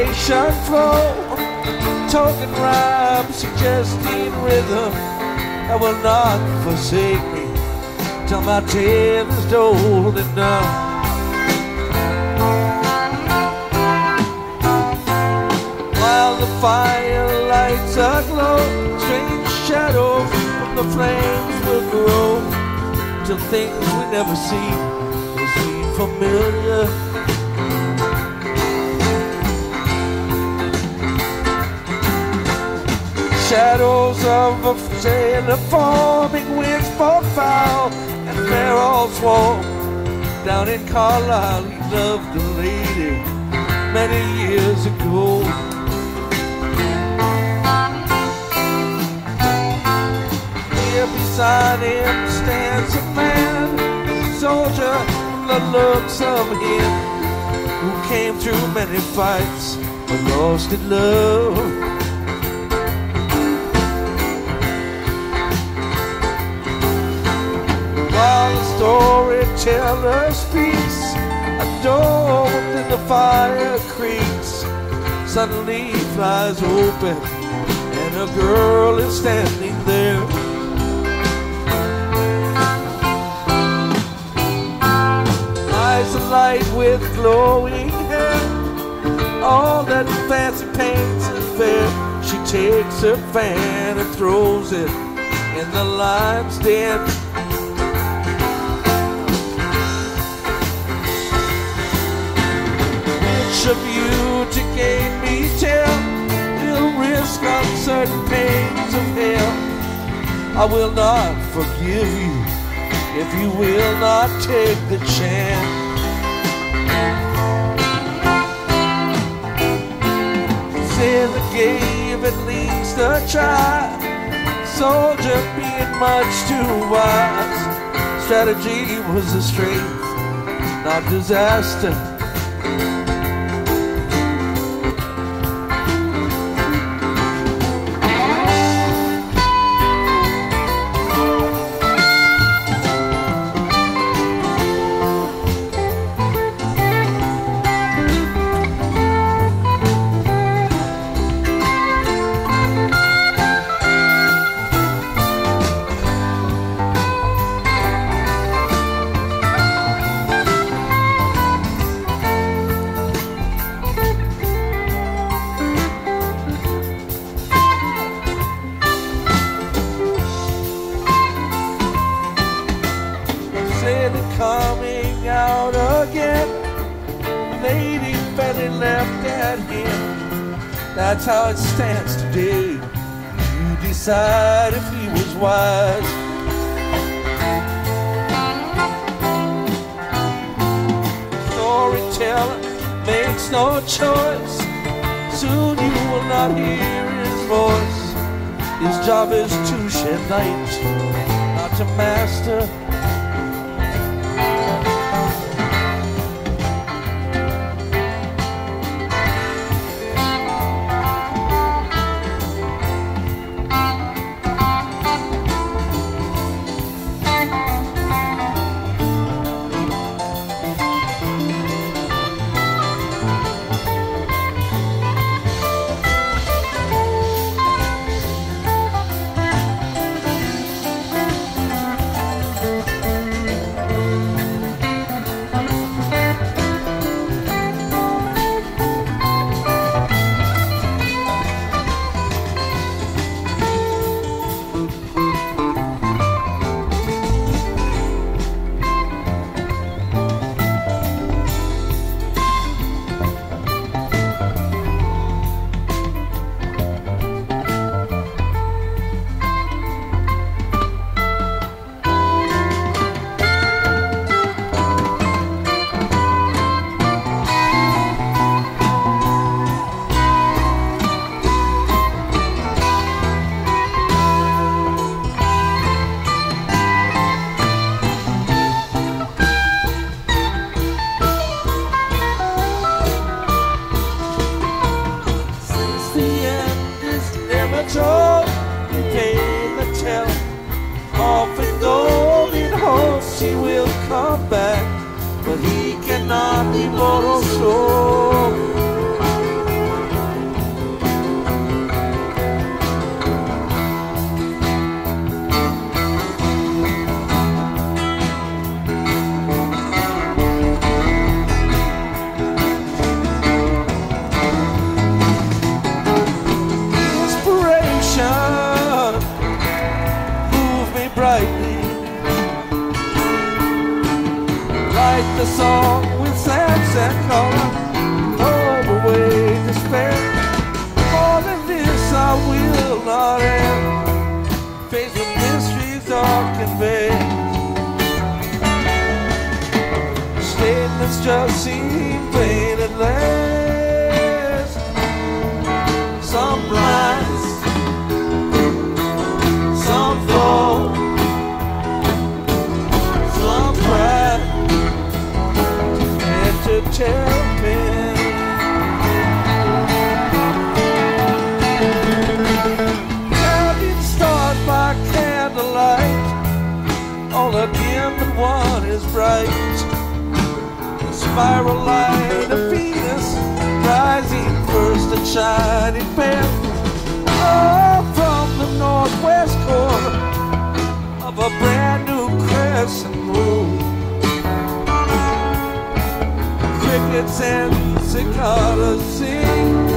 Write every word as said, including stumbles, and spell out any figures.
Imagination flow, token rhyme, suggesting rhythm that will not forsake me till my tale is told and done. While the fire lights aglow, strange shadows from the flames will grow till things we never seen will seem familiar. Shadows of a sailor forming, winds for foul and fair all swarm. Down in Carlisle he loved a lady many years ago. Here beside him stands a man, a soldier, the looks of him, who came through many fights but lost in love. While the storyteller speaks, a door within the fire creaks. Suddenly flies open, and a girl is standing there. Eyes alight with glowing hair, all that fancy paints is fair. She takes her fan and throws it in the lion's den. Of you to gain me tell, we'll risk uncertain pains of hell. I will not forgive you if you will not take the chance. Say the game at least a try, soldier being much too wise. Strategy was the strength, not disaster. Coming out again, Lady Betty left at him. That's how it stands today. You decide if he was wise. Storyteller makes no choice, soon you will not hear his voice. His job is to shed light, not to master. He will come back, but he cannot be mortal soul. bright. The spiral light of Venus, rising first and shining pale. Oh, from the northwest corner of a brand new crescent moon. Crickets and cicadas sing.